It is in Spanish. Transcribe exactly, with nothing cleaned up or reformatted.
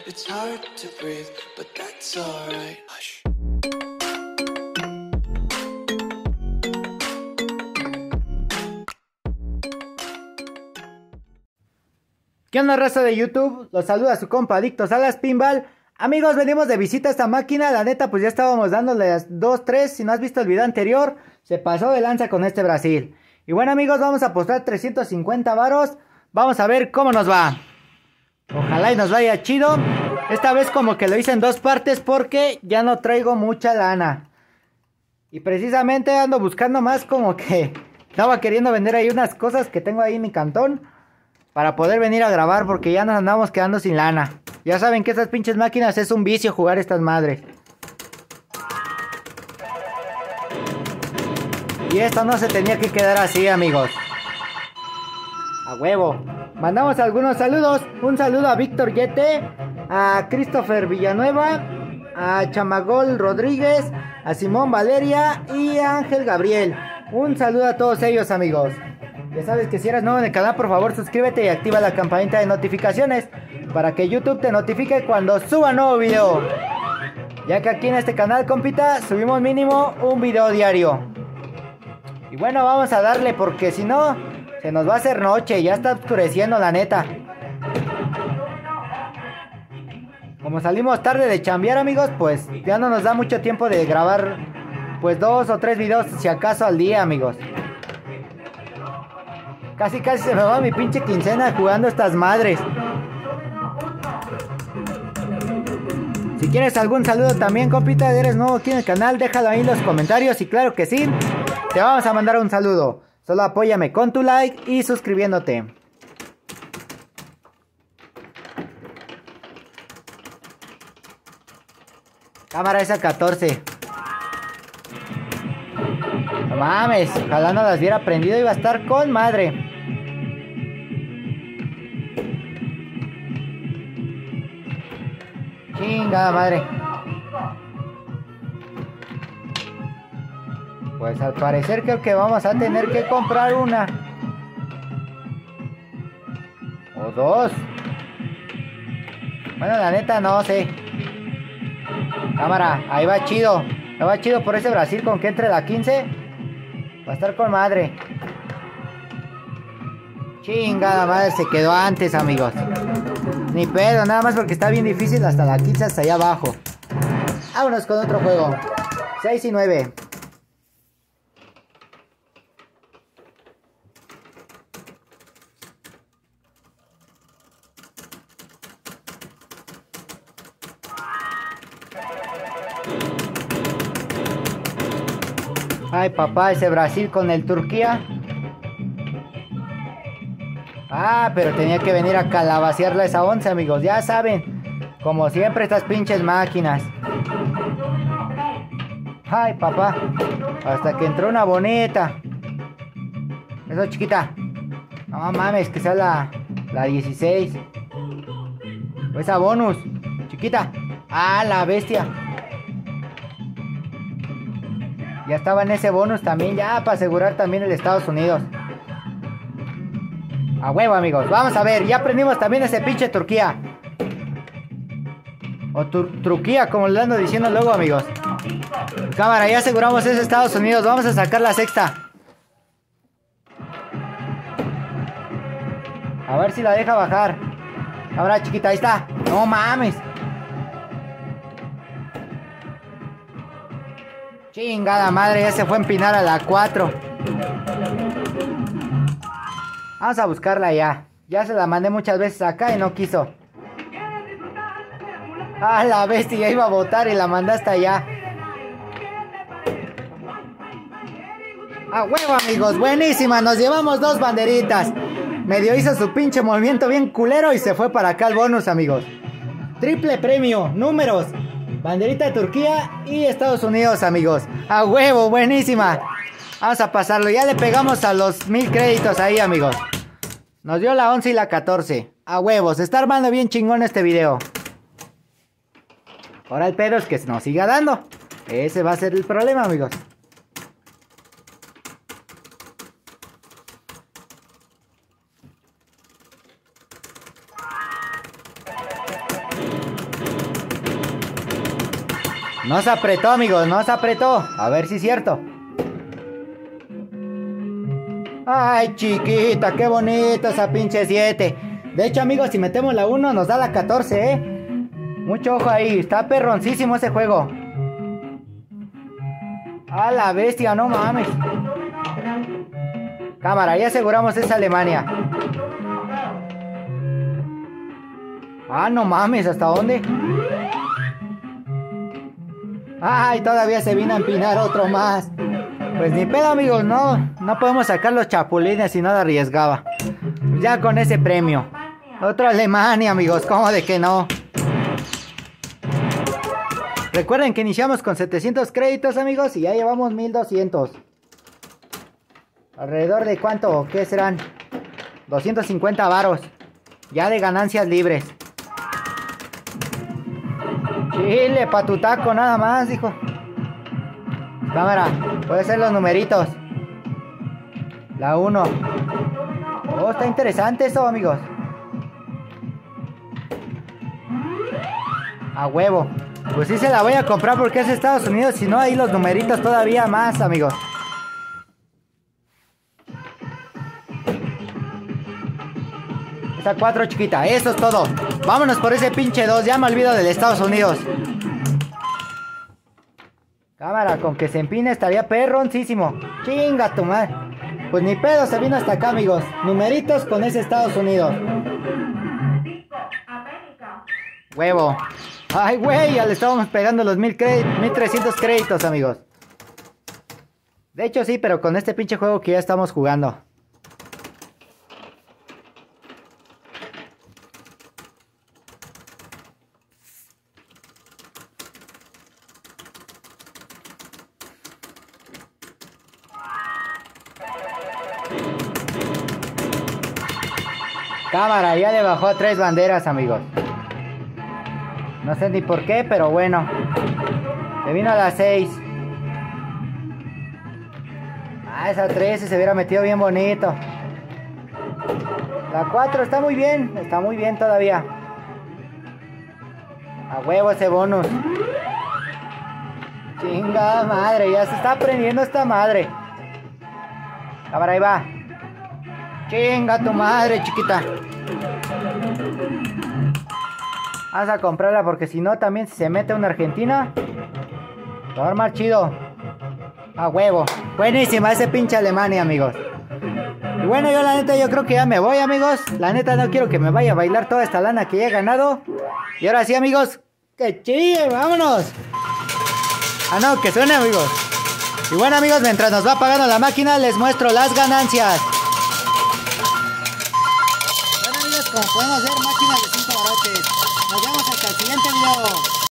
It's hard to breathe, but that's alright. Hush. ¿Qué onda, raza de YouTube? Los saluda su compa Adictos a las Pinball. Amigos, venimos de visita a esta máquina. La neta, pues ya estábamos dándole dos, tres. Si no has visto el video anterior, se pasó de lanza con este Brasil. Y bueno, amigos, vamos a apostar trescientos cincuenta varos. Vamos a ver cómo nos va. Ojalá y nos vaya chido. Esta vez como que lo hice en dos partes porque ya no traigo mucha lana. Y precisamente ando buscando más, como que estaba queriendo vender ahí unas cosas que tengo ahí en mi cantón para poder venir a grabar, porque ya nos andamos quedando sin lana. Ya saben que estas pinches máquinas es un vicio jugar estas madres. Y esto no se tenía que quedar así, amigos. A huevo. Mandamos algunos saludos. Un saludo a Víctor Yete, a Christopher Villanueva, a Chamagol Rodríguez, a Simón Valeria y a Ángel Gabriel. Un saludo a todos ellos, amigos. Ya sabes que si eres nuevo en el canal, por favor suscríbete y activa la campanita de notificaciones para que YouTube te notifique cuando suba nuevo video. Ya que aquí en este canal, compita, subimos mínimo un video diario. Y bueno, vamos a darle, porque si no, se nos va a hacer noche. Ya está oscureciendo, la neta. Como salimos tarde de chambear, amigos, pues ya no nos da mucho tiempo de grabar, pues dos o tres videos, si acaso al día, amigos. Casi casi se me va mi pinche quincena jugando estas madres. Si quieres algún saludo también, compita, eres nuevo aquí en el canal, déjalo ahí en los comentarios y claro que sí, te vamos a mandar un saludo. Solo apóyame con tu like y suscribiéndote. Cámara esa catorce. No mames, ojalá no las hubiera prendido, iba a estar con madre. Chingada madre. Pues al parecer creo que vamos a tener que comprar una o dos. Bueno, la neta no sé. Cámara, ahí va chido. Ahí va chido por ese Brasil, con que entre la quince. Va a estar con madre. Chingada madre, se quedó antes, amigos. Ni pedo, nada más porque está bien difícil hasta la quince, hasta allá abajo. Vámonos con otro juego. seis y nueve. Ay, papá, ese Brasil con el Turquía. Ah, pero tenía que venir a calabacearla esa once, amigos. Ya saben, como siempre, estas pinches máquinas. Ay, papá, hasta que entró una bonita. Eso, chiquita. No mames, que sea la, la dieciséis. O esa bonus, chiquita. Ah, la bestia. Ya estaba en ese bonus también, ya para asegurar también el Estados Unidos. A huevo, amigos. Vamos a ver, ya aprendimos también ese pinche Turquía. O tur Turquía, como le ando diciendo luego, amigos. Cámara, ya aseguramos ese Estados Unidos. Vamos a sacar la sexta. A ver si la deja bajar. Ahora, chiquita, ahí está. No mames. Chingada madre, ya se fue a empinar a la cuatro. Vamos a buscarla ya. Ya se la mandé muchas veces acá y no quiso. Ah, la bestia, ya iba a botar y la mandaste allá. A huevo, amigos, buenísima. Nos llevamos dos banderitas. Medio hizo su pinche movimiento bien culero y se fue para acá el bonus, amigos. Triple premio, números, banderita de Turquía y Estados Unidos, amigos. A huevo, buenísima. Vamos a pasarlo. Ya le pegamos a los mil créditos ahí, amigos. Nos dio la once y la catorce. A huevo, se está armando bien chingón este video. Ahora el pedo es que nos siga dando. Ese va a ser el problema, amigos. No se apretó, amigos, no se apretó. A ver si es cierto. Ay, chiquita, qué bonita esa pinche siete. De hecho, amigos, si metemos la uno nos da la catorce, ¿eh? Mucho ojo ahí, está perroncísimo ese juego. A la bestia, no mames. Cámara, ya aseguramos esa Alemania. Ah, no mames, ¿hasta dónde? Ay, todavía se vino a empinar otro más. Pues ni pedo, amigos, no, no podemos sacar los chapulines si no la arriesgaba. Ya con ese premio. Otro Alemania, amigos, ¿cómo de que no? Recuerden que iniciamos con setecientos créditos, amigos, y ya llevamos mil doscientos. ¿Alrededor de cuánto? ¿Qué serán? doscientos cincuenta varos. Ya de ganancias libres. Chile, pa' tu taco, nada más, hijo. Cámara, puede ser los numeritos. La uno. Oh, está interesante eso, amigos. A huevo. Pues sí se la voy a comprar porque es Estados Unidos. Si no, ahí los numeritos todavía más, amigos. Esta cuatro, chiquita. Eso es todo. Vámonos por ese pinche dos. Ya me olvido del Estados Unidos. Cámara, con que se empine estaría perroncísimo. Chinga tu madre. Pues ni pedo, se vino hasta acá, amigos. Numeritos con ese Estados Unidos. Huevo. Ay, güey, ya le estábamos pegando los mil trescientos créditos, amigos. De hecho, sí, pero con este pinche juego que ya estamos jugando. Cámara, ya le bajó a tres banderas, amigos. No sé ni por qué, pero bueno. Se vino a las seis. Ah, esa trece se hubiera metido bien bonito. La cuatro está muy bien. Está muy bien todavía. A huevo ese bonus. Chinga madre, ya se está aprendiendo esta madre. Cámara, ahí va. Chinga tu madre, chiquita. Vamos a comprarla porque si no también si se mete una Argentina va a armar chido. A huevo. Buenísima ese pinche Alemania, amigos. Y bueno, yo la neta yo creo que ya me voy, amigos. La neta no quiero que me vaya a bailar toda esta lana que ya he ganado. Y ahora sí, amigos, que chille, vámonos. Ah, no, que suene, amigos. Y bueno, amigos, mientras nos va pagando la máquina les muestro las ganancias. Bueno, amigos, como podemos ver, máquina de cinco barotes. Nos vemos hasta el siguiente video.